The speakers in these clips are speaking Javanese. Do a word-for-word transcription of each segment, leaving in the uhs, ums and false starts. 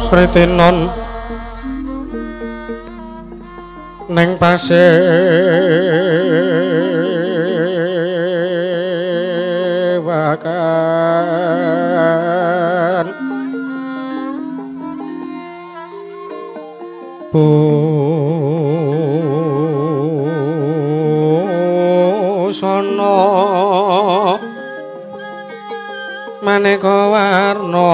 Sritinon neng pasewakan busana maneka warna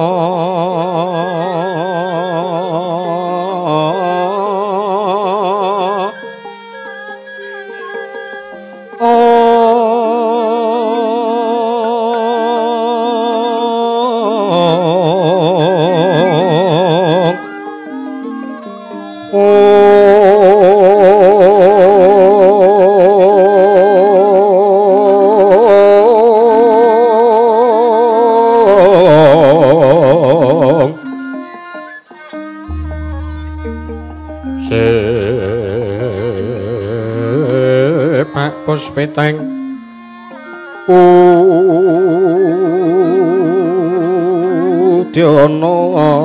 Puspiteng Udyono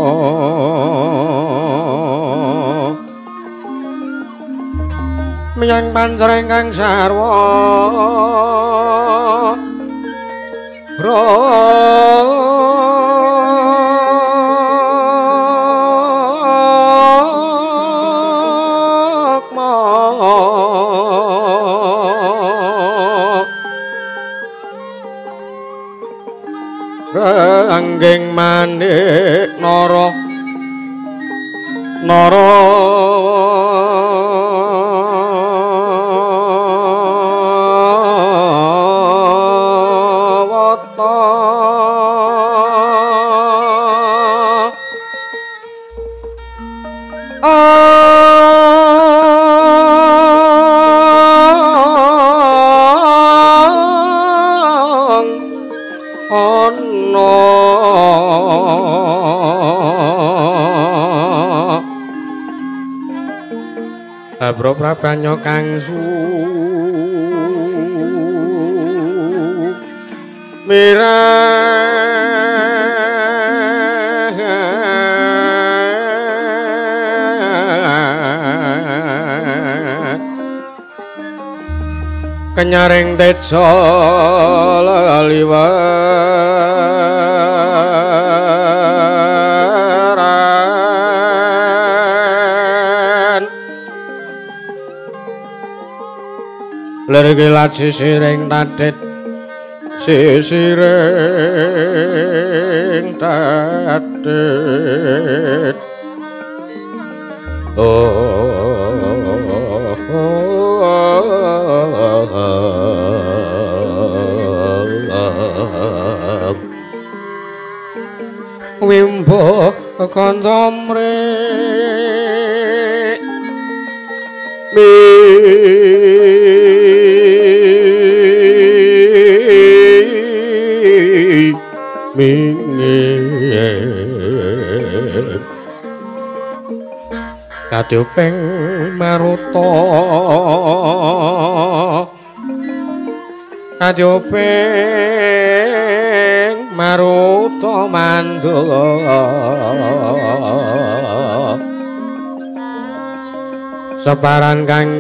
menyang panjrengkang sarwa angging manik nara nara wata Abro prabanyo kang su mirah kenyaring tejo lergilat sisiring tadet sisiring tadet oh, oh, oh, oh. Wimbo kondomre mi mingin kaduping maruta kaduping maruta mandura separan kang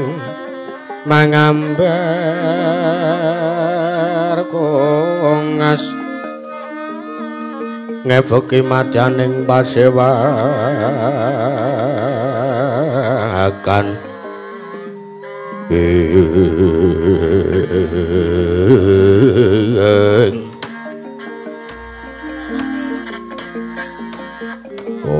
mangambar kongas ngeboki madyaning pasewakan oh